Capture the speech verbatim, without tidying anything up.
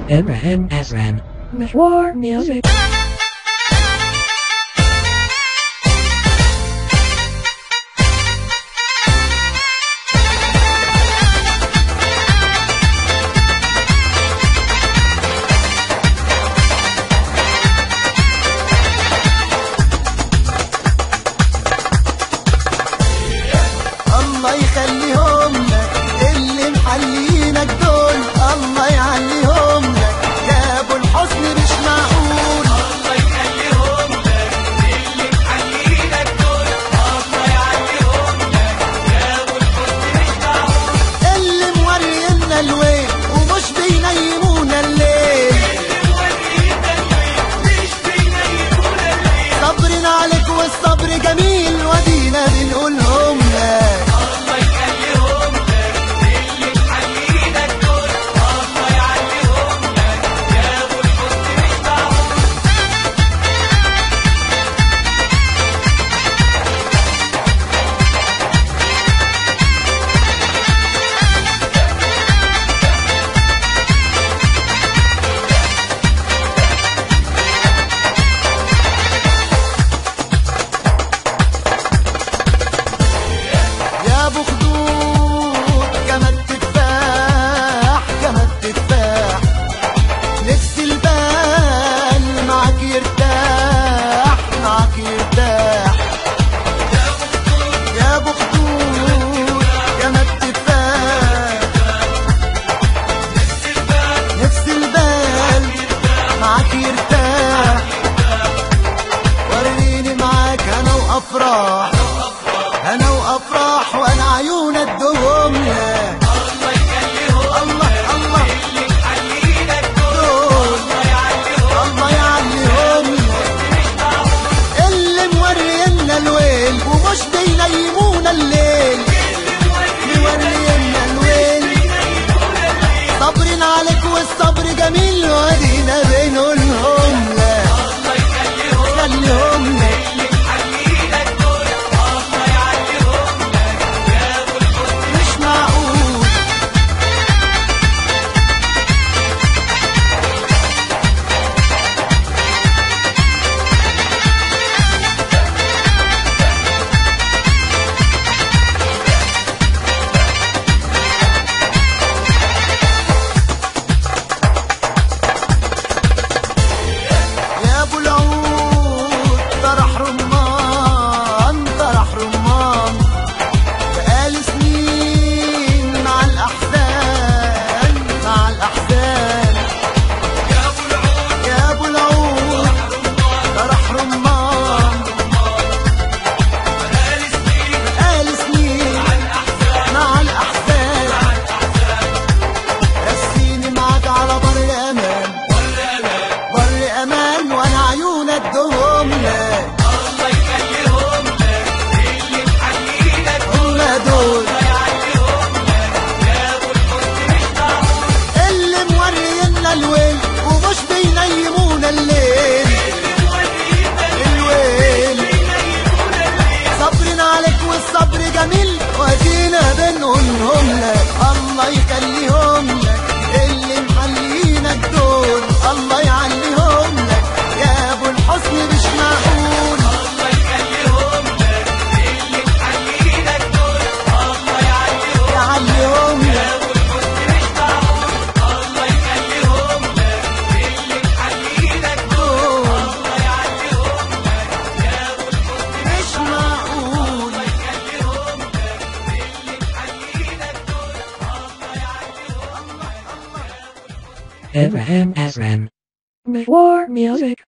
Abraham Azran. Mishwar Music. الله يخليهم لك اللي محلينك دول، الله يعليهم لك يا ابو الحسن مش معقول. الله يخليهم لك اللي محلينك دول، الله يعليهم لك يا ابو الحسن مش معقول. اللي مورينا الويل ومش بينيمونا الليل، اللي مورينا الويل مش بينيمونا الليل. صبرنا عليك والصبر جميل ودينا بنقولهم لك. الله يخليهم لك اللي محلينك دول، الله يعليهم لك يا ابو الحسن مش معقول. يا ابو خدود كما التفاح كما التفاح، نفس البال معك يرتاح معك يرتاح. يا ابو خدود كما التفاح، نفس البال معك يرتاح. وريني معاك انا وافراح، انا وافراح وانا عيون ادهم لك. الله يخليهم الله الله اللي محلينك دول، دول الله يعليهم الله يعليهم لك. مش معقول. اللي مورينا الويل ومش بينيمونا الليل، مورينا الويل صبرنا عليك والصبر جميل ودينا بنقولهم لك. الله يخليهم خليهم لك اللي محلينك دول، الله يعليهم لك يا ابو الحسن مش معقول. يا ابو العود طرح رمان طرح رمان، بقالي سنين مع الاحزان مع الاحزان. يا ابو العود يا ابو العود طرح رمان، بقالي سنين بقالي سنين مع الاحزان. رسيني معاك على بر امان بر امان وانا عيون ادهم لك. الله يخليهم لك اللي محلينك دول، هم دول الله يعليهم لك يا ابو الحسن مش معقول. اللي مورينا الويل ومش بينيمونا الليل، اللي مورينا الويل بينيمونا الليل. صبرنا عليك والصبر جميل ودينا بنقولهم لك. الله يخليهم لك اللي محلينك دول، الله يعليهم لك يا ابو الحسن مش معقول. الله يخليهم لك اللي محلينك دول، الله يعليهم يعليهم يا لك ابو الحسن مش معقول. الله يخليهم لك اللي محلينك دول، دول الله يعليهم لك يا ابو الحسن مش معقول. يخليهم لك اللي محلينك دول، الله يعليهم لك. Abraham Azran. Mishwar Music.